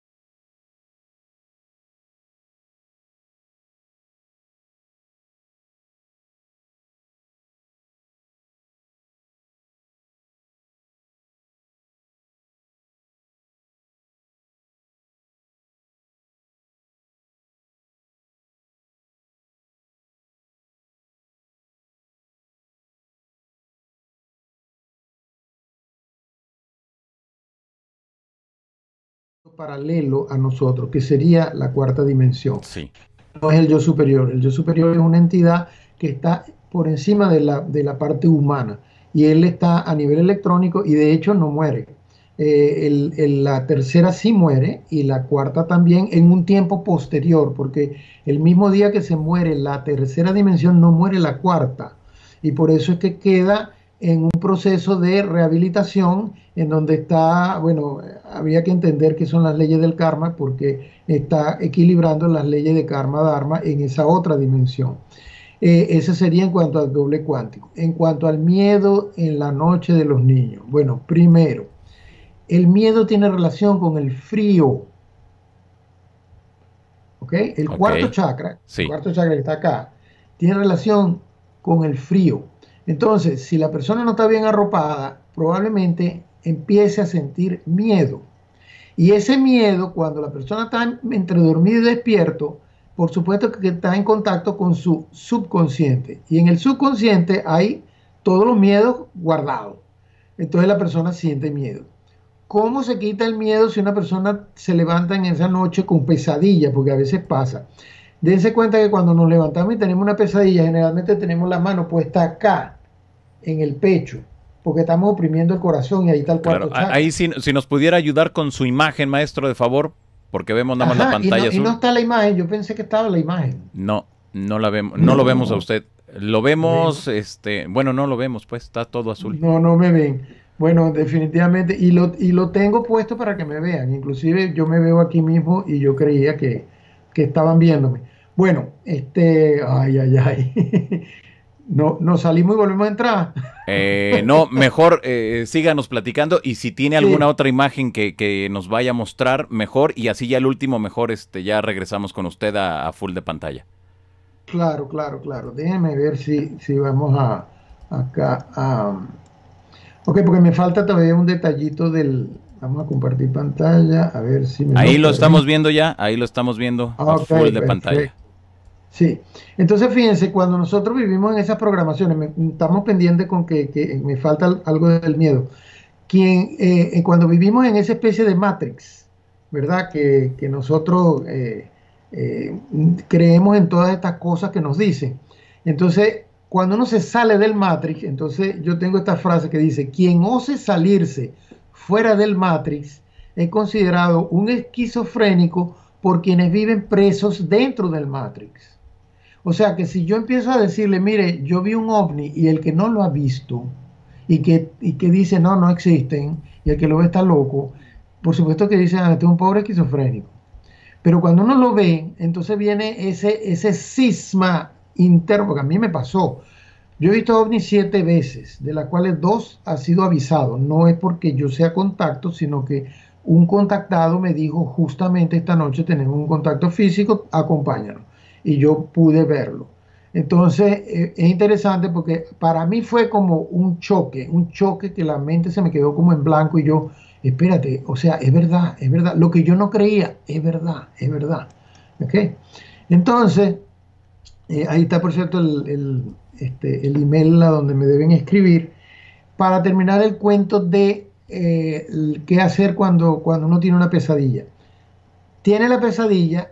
Paralelo a nosotros, que sería la cuarta dimensión. Sí. No es el yo superior. El yo superior es una entidad que está por encima de la, de la parte humana y él está a nivel electrónico y de hecho no muere. Eh, el, el, la tercera sí muere y la cuarta también en un tiempo posterior, porque el mismo día que se muere la tercera dimensión no muere la cuarta, y por eso es que queda en un proceso de rehabilitación en donde está, bueno, habría que entender qué son las leyes del karma, porque está equilibrando las leyes de karma dharma en esa otra dimensión. Eh, ese sería en cuanto al doble cuántico. En cuanto al miedo en la noche de los niños, bueno, primero, el miedo tiene relación con el frío. ¿Ok? El Okay. cuarto chakra, Sí. el cuarto chakra que está acá, tiene relación con el frío. Entonces, si la persona no está bien arropada, probablemente empiece a sentir miedo. Y ese miedo, cuando la persona está entre dormido y despierto, por supuesto que está en contacto con su subconsciente. Y en el subconsciente hay todos los miedos guardados. Entonces la persona siente miedo. ¿Cómo se quita el miedo si una persona se levanta en esa noche con pesadilla? Porque a veces pasa. Dense cuenta que cuando nos levantamos y tenemos una pesadilla, generalmente tenemos la mano puesta acá, en el pecho, porque estamos oprimiendo el corazón y ahí está el cuarto Claro, chakra. ahí si, si nos pudiera ayudar con su imagen, maestro, de favor, porque vemos nada más Ajá, la pantalla y no, azul. y no está la imagen, yo pensé que estaba la imagen. No, no la vemos, no, No. lo vemos a usted. Lo vemos, este, bueno, no lo vemos, pues está todo azul. No, no me ven. Bueno, definitivamente, y lo, y lo tengo puesto para que me vean. Inclusive yo me veo aquí mismo y yo creía que, que estaban viéndome. Bueno, este, ay, ay, ay. No, nos salimos y volvemos a entrar. Eh, no, mejor eh, síganos platicando y si tiene alguna Sí. otra imagen que, que nos vaya a mostrar, mejor, y así ya el último, mejor, este, ya regresamos con usted a, a full de pantalla. Claro, claro, claro. Déjenme ver si, si vamos a acá a... Ok, porque me falta todavía un detallito del... Vamos a compartir pantalla, a ver si me... Ahí lo muestra estamos bien. viendo ya, ahí lo estamos viendo a Ok, full de perfecto. pantalla. Sí, entonces fíjense, cuando nosotros vivimos en esas programaciones, me- estamos pendientes con que, que me falta al- algo del miedo. Quien, eh, eh, cuando vivimos en esa especie de Matrix, ¿verdad? Que, que nosotros eh, eh, creemos en todas estas cosas que nos dicen. Entonces, cuando uno se sale del Matrix, entonces yo tengo esta frase que dice, quien ose salirse fuera del Matrix es considerado un esquizofrénico por quienes viven presos dentro del Matrix. O sea que si yo empiezo a decirle, mire, yo vi un ovni y el que no lo ha visto y que, y que dice, no, no existen, y el que lo ve está loco, por supuesto que dicen, ah, este es un pobre esquizofrénico. Pero cuando uno lo ve, entonces viene ese, ese cisma interno, porque a mí me pasó. Yo he visto ovnis siete veces, de las cuales dos ha sido avisado. No es porque yo sea contacto, sino que un contactado me dijo justamente esta noche tenemos un contacto físico, acompáñanos. Y yo pude verlo. Entonces eh, es interesante porque para mí fue como un choque, un choque que la mente se me quedó como en blanco y yo, espérate, o sea, es verdad, es verdad. Lo que yo no creía, es verdad, es verdad. ¿Ok? Entonces, eh, ahí está, por cierto, el, el, este, el email a donde me deben escribir para terminar el cuento de eh, qué hacer cuando, cuando uno tiene una pesadilla. Tiene la pesadilla,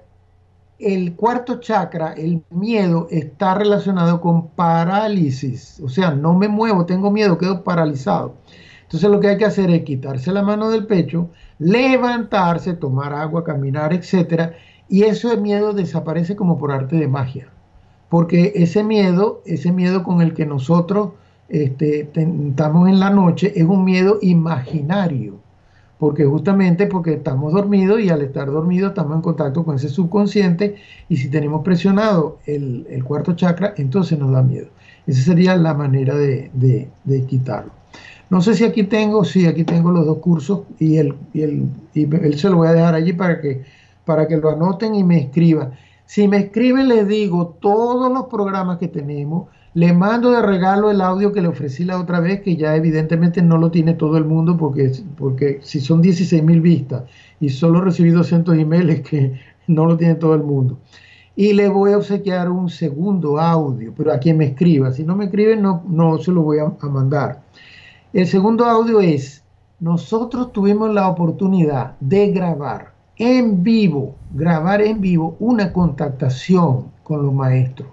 el cuarto chakra, el miedo, está relacionado con parálisis. O sea, no me muevo, tengo miedo, quedo paralizado. Entonces lo que hay que hacer es quitarse la mano del pecho, levantarse, tomar agua, caminar, etcétera. Y ese miedo desaparece como por arte de magia. Porque ese miedo, ese miedo con el que nosotros este, ten, estamos en la noche, es un miedo imaginario. Porque justamente porque estamos dormidos y al estar dormidos estamos en contacto con ese subconsciente y si tenemos presionado el, el cuarto chakra, entonces nos da miedo. Esa sería la manera de, de, de quitarlo. No sé si aquí tengo, sí, aquí tengo los dos cursos y, el, y, el, y él se lo voy a dejar allí para que, para que lo anoten y me escriban. Si me escriben, les digo todos los programas que tenemos. Le mando de regalo el audio que le ofrecí la otra vez, que ya evidentemente no lo tiene todo el mundo, porque, porque si son dieciséis mil vistas y solo recibí doscientos emails, que no lo tiene todo el mundo. Y le voy a obsequiar un segundo audio, pero a quien me escriba. Si no me escriben, no, no se lo voy a, a mandar. El segundo audio es, nosotros tuvimos la oportunidad de grabar en vivo, grabar en vivo una contactación con los maestros.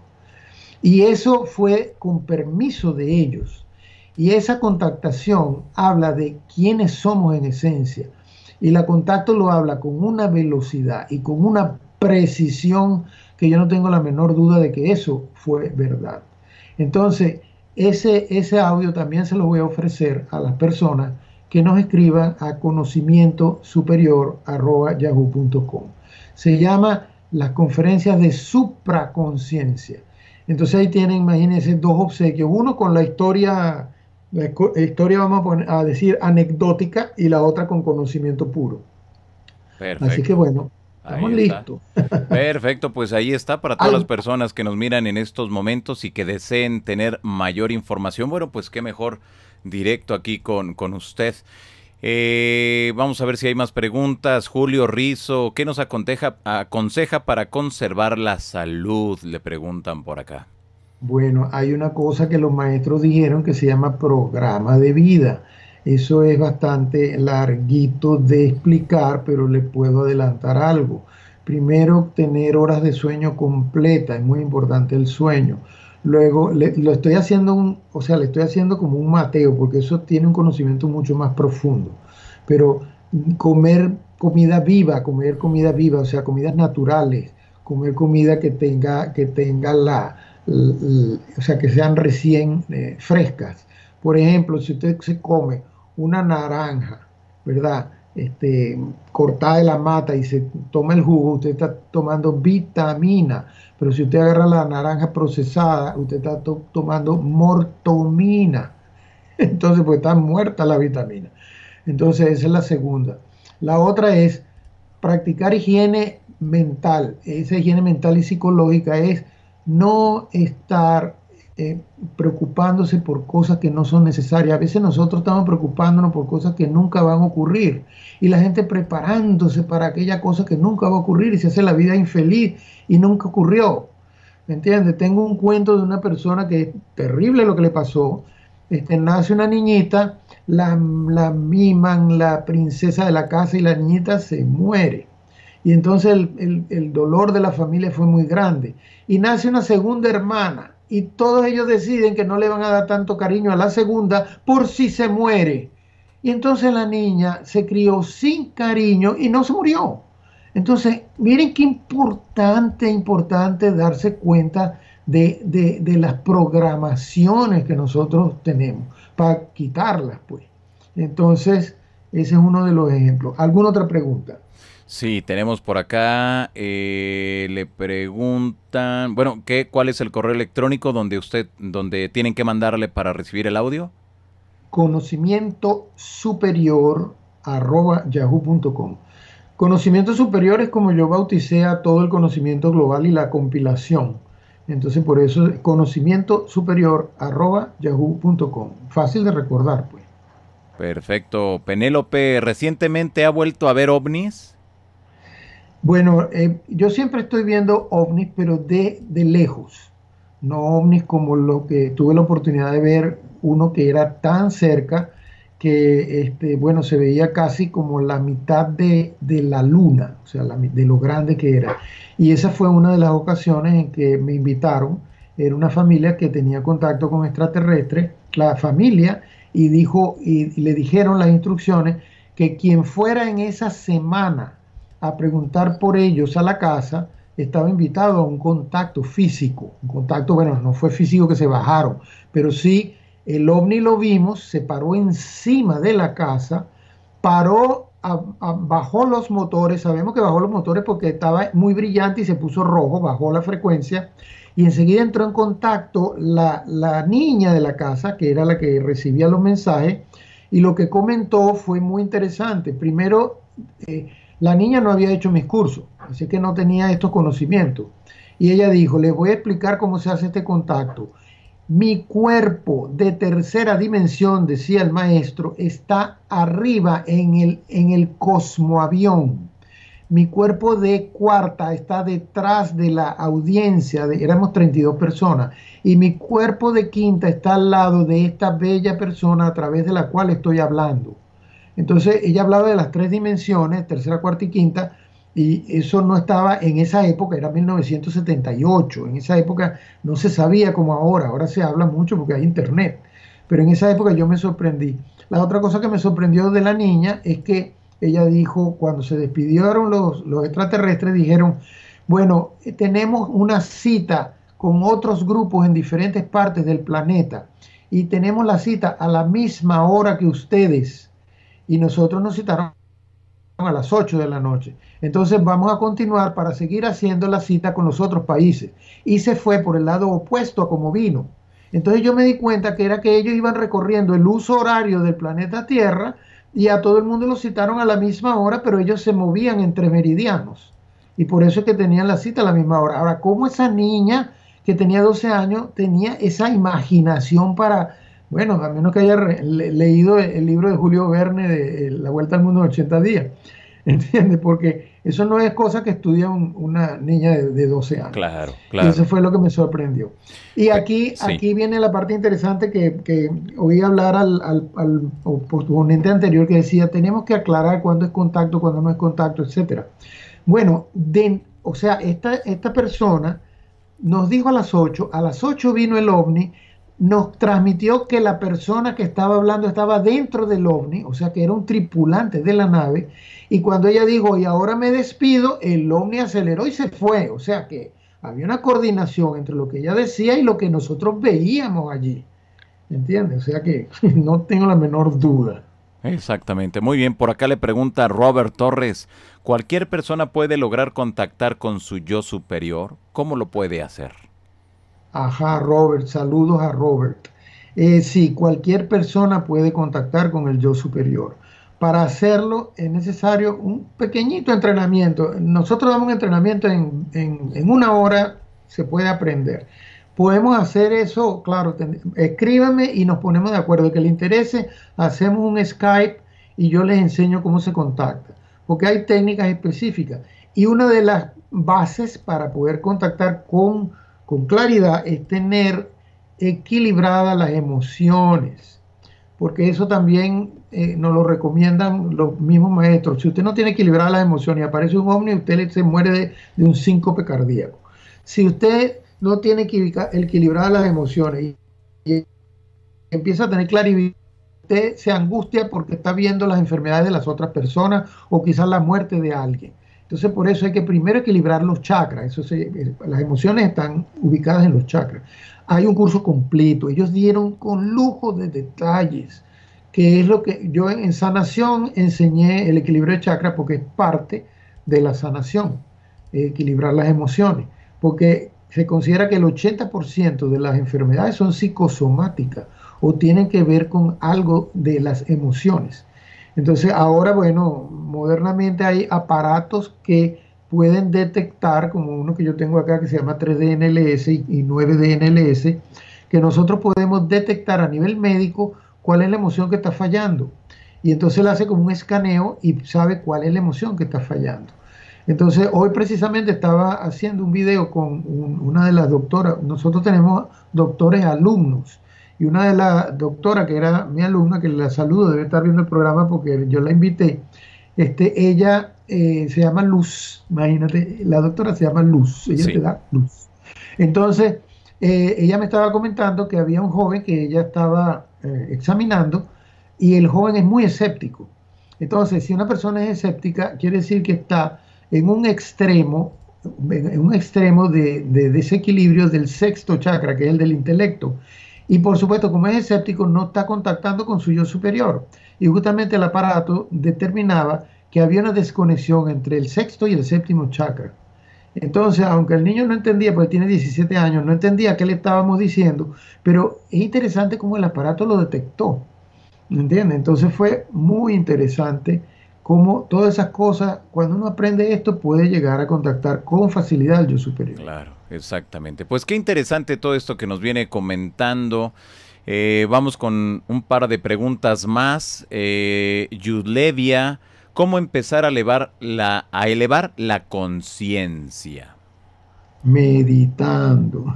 Y eso fue con permiso de ellos. Y esa contactación habla de quiénes somos en esencia. Y la contacto lo habla con una velocidad y con una precisión que yo no tengo la menor duda de que eso fue verdad. Entonces, ese, ese audio también se lo voy a ofrecer a las personas que nos escriban a conocimiento superior arroba yahoo punto com. Se llama las conferencias de supraconciencia. Entonces ahí tienen, imagínense, dos obsequios. Uno con la historia, la historia vamos a, poner, a decir anecdótica y la otra con conocimiento puro. Perfecto. Así que bueno, estamos Ahí listos. Perfecto, pues ahí está para todas las personas que nos miran en estos momentos y que deseen tener mayor información. Bueno, pues qué mejor directo aquí con, con usted. Eh, vamos a ver si hay más preguntas. Julio Rizo, ¿qué nos aconseja, aconseja para conservar la salud? Le preguntan por acá. Bueno, hay una cosa que los maestros dijeron que se llama programa de vida. Eso es bastante larguito de explicar, pero le puedo adelantar algo. Primero, tener horas de sueño completa, es muy importante el sueño. Luego, le, lo estoy haciendo, un, o sea, le estoy haciendo como un mateo, porque eso tiene un conocimiento mucho más profundo. Pero comer comida viva, comer comida viva, o sea, comidas naturales, comer comida que tenga, que tenga la, la, la o sea, que sean recién eh, frescas. Por ejemplo, si usted se come una naranja, ¿verdad? Este, cortada de la mata y se toma el jugo, usted está tomando vitamina. Pero si usted agarra la naranja procesada, usted está to tomando mortomina. Entonces, pues está muerta la vitamina. Entonces, esa es la segunda. La otra es practicar higiene mental. Esa higiene mental y psicológica es no estar eh, preocupándose por cosas que no son necesarias. A veces nosotros estamos preocupándonos por cosas que nunca van a ocurrir. Y la gente preparándose para aquella cosa que nunca va a ocurrir y se hace la vida infeliz y nunca ocurrió. ¿Me entiendes? Tengo un cuento de una persona que es terrible lo que le pasó. Este, nace una niñita, la, la miman, la princesa de la casa, y la niñita se muere. Y entonces el, el, el dolor de la familia fue muy grande. Y nace una segunda hermana, y todos ellos deciden que no le van a dar tanto cariño a la segunda por si se muere. Y entonces la niña se crió sin cariño y no se murió. Entonces, miren qué importante, importante darse cuenta de, de, de las programaciones que nosotros tenemos para quitarlas, pues. Entonces, Ese es uno de los ejemplos. ¿Alguna otra pregunta? Sí, tenemos por acá, eh, le preguntan, bueno, ¿qué, cuál es el correo electrónico donde usted, donde tienen que mandarle para recibir el audio? Conocimiento superior arroba yahoo punto com. Conocimiento superior es como yo bauticé a todo el conocimiento global y la compilación. Entonces, por eso, conocimiento superior arroba yahoo punto com. Fácil de recordar, pues. Perfecto. Penélope, ¿recientemente ha vuelto a ver ovnis? Bueno, eh, yo siempre estoy viendo ovnis, pero de, de lejos. No ovnis como lo que tuve la oportunidad de ver, uno que era tan cerca que, este, bueno, se veía casi como la mitad de, de la luna, o sea, la de lo grande que era. Y esa fue una de las ocasiones en que me invitaron. Era una familia que tenía contacto con extraterrestres, la familia, y dijo, y, y le dijeron las instrucciones que quien fuera en esa semana a preguntar por ellos a la casa, estaba invitado a un contacto físico. Un contacto, bueno, no fue físico que se bajaron, pero sí el ovni lo vimos, se paró encima de la casa, paró, a, a, bajó los motores, sabemos que bajó los motores porque estaba muy brillante y se puso rojo, bajó la frecuencia y enseguida entró en contacto la, la niña de la casa, que era la que recibía los mensajes, y lo que comentó fue muy interesante. Primero, eh, la niña no había hecho mis cursos, así que no tenía estos conocimientos. Y ella dijo, les voy a explicar cómo se hace este contacto. Mi cuerpo de tercera dimensión, decía el maestro, está arriba en el, en el cosmoavión. Mi cuerpo de cuarta está detrás de la audiencia, de, éramos treinta y dos personas, y mi cuerpo de quinta está al lado de esta bella persona a través de la cual estoy hablando. Entonces ella hablaba de las tres dimensiones, tercera, cuarta y quinta, y eso no estaba en esa época, era mil novecientos setenta y ocho, en esa época no se sabía como ahora, ahora se habla mucho porque hay internet, pero en esa época yo me sorprendí. La otra cosa que me sorprendió de la niña es que ella dijo, cuando se despidieron los, los extraterrestres, dijeron, bueno, tenemos una cita con otros grupos en diferentes partes del planeta y tenemos la cita a la misma hora que ustedes. Y nosotros nos citaron a las ocho de la noche. Entonces vamos a continuar para seguir haciendo la cita con los otros países. Y se fue por el lado opuesto a como vino. Entonces yo me di cuenta que era que ellos iban recorriendo el uso horario del planeta Tierra y a todo el mundo lo citaron a la misma hora, pero ellos se movían entre meridianos. Y por eso es que tenían la cita a la misma hora. Ahora, ¿cómo esa niña que tenía doce años tenía esa imaginación para... Bueno, a menos que haya le leído el libro de Julio Verne de La Vuelta al Mundo en ochenta días, ¿entiendes? Porque eso no es cosa que estudia un, una niña de, de doce años. Claro, claro. Y eso fue lo que me sorprendió. Y aquí, sí. aquí viene la parte interesante que, que oí hablar al, al, al oponente anterior que decía, tenemos que aclarar cuándo es contacto, cuándo no es contacto, etcétera. Bueno, de, o sea, esta, esta persona nos dijo a las ocho, a las ocho vino el ovni, nos transmitió que la persona que estaba hablando estaba dentro del ovni, o sea que era un tripulante de la nave, y cuando ella dijo, y ahora me despido, el ovni aceleró y se fue, o sea que había una coordinación entre lo que ella decía y lo que nosotros veíamos allí, ¿entiendes? O sea que no tengo la menor duda. Exactamente, muy bien, por acá le pregunta Robert Torres, ¿cualquier persona puede lograr contactar con su yo superior? ¿Cómo lo puede hacer? Ajá, Robert, saludos a Robert. Eh, sí, cualquier persona puede contactar con el yo superior. Para hacerlo es necesario un pequeñito entrenamiento. Nosotros damos un entrenamiento en, en, en una hora, se puede aprender. Podemos hacer eso, claro, ten, escríbame y nos ponemos de acuerdo. Que le interese, hacemos un Skype y yo les enseño cómo se contacta. Porque hay técnicas específicas. Y una de las bases para poder contactar con con claridad es tener equilibradas las emociones, porque eso también eh, nos lo recomiendan los mismos maestros. Si usted no tiene equilibradas las emociones y aparece un ovni, usted se muere de, de un síncope cardíaco. Si usted no tiene equilibradas las emociones y, y empieza a tener claridad, usted se angustia porque está viendo las enfermedades de las otras personas o quizás la muerte de alguien. Entonces, por eso hay que primero equilibrar los chakras. Eso se, las emociones están ubicadas en los chakras. Hay un curso completo. Ellos dieron con lujo de detalles que es lo que yo en, en sanación enseñé el equilibrio de chakra porque es parte de la sanación, eh, equilibrar las emociones, porque se considera que el ochenta por ciento de las enfermedades son psicosomáticas o tienen que ver con algo de las emociones. Entonces ahora, bueno, modernamente hay aparatos que pueden detectar, como uno que yo tengo acá que se llama tres D N L S y, y nueve D N L S, que nosotros podemos detectar a nivel médico cuál es la emoción que está fallando. Y entonces él hace como un escaneo y sabe cuál es la emoción que está fallando. Entonces hoy precisamente estaba haciendo un video con un, una de las doctoras. Nosotros tenemos doctores alumnos. Y una de las doctoras que era mi alumna, que la saludo, debe estar viendo el programa porque yo la invité, este, ella eh, se llama Luz, imagínate, la doctora se llama Luz, ella te Sí. da luz. Entonces, eh, ella me estaba comentando que había un joven que ella estaba eh, examinando y el joven es muy escéptico. Entonces, si una persona es escéptica, quiere decir que está en un extremo, en un extremo de, de desequilibrio del sexto chakra, que es el del intelecto. Y por supuesto, como es escéptico, no está contactando con su yo superior. Y justamente el aparato determinaba que había una desconexión entre el sexto y el séptimo chakra. Entonces, aunque el niño no entendía, porque tiene diecisiete años, no entendía qué le estábamos diciendo, pero es interesante cómo el aparato lo detectó. ¿Entiendes? Entonces fue muy interesante cómo todas esas cosas, cuando uno aprende esto, puede llegar a contactar con facilidad al yo superior. Claro, exactamente. Pues qué interesante todo esto que nos viene comentando. Eh, vamos con un par de preguntas más. Eh, Yudlevia, ¿cómo empezar a elevar la, a elevar la conciencia? Meditando.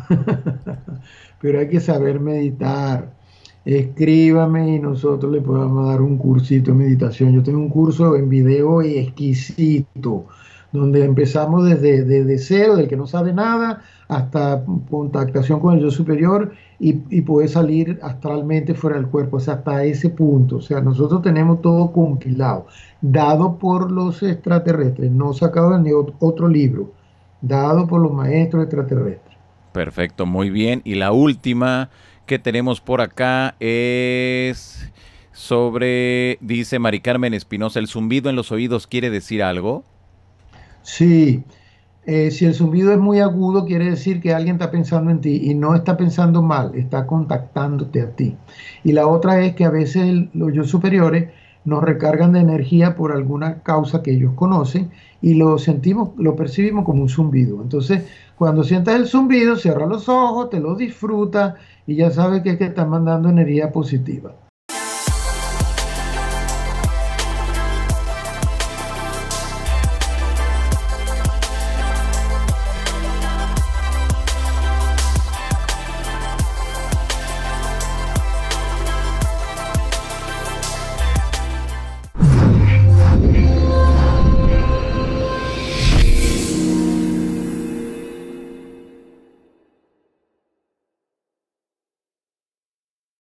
Pero hay que saber meditar. Escríbame y nosotros le podemos dar un cursito de meditación. Yo tengo un curso en video exquisito, donde empezamos desde, desde cero, del que no sabe nada, hasta contactación con el yo superior y, y poder salir astralmente fuera del cuerpo, o sea, hasta ese punto. O sea, nosotros tenemos todo compilado, dado por los extraterrestres, no sacado de ni otro libro, dado por los maestros extraterrestres. Perfecto, muy bien. Y la última que tenemos por acá es sobre, dice Mari Carmen Espinosa, ¿el zumbido en los oídos quiere decir algo? Sí, eh, si el zumbido es muy agudo, quiere decir que alguien está pensando en ti y no está pensando mal, está contactándote a ti. Y la otra es que a veces el- los yo superiores nos recargan de energía por alguna causa que ellos conocen y lo sentimos, lo percibimos como un zumbido. Entonces, cuando sientas el zumbido, cierra los ojos, te lo disfrutas y ya sabes que es que están mandando energía positiva.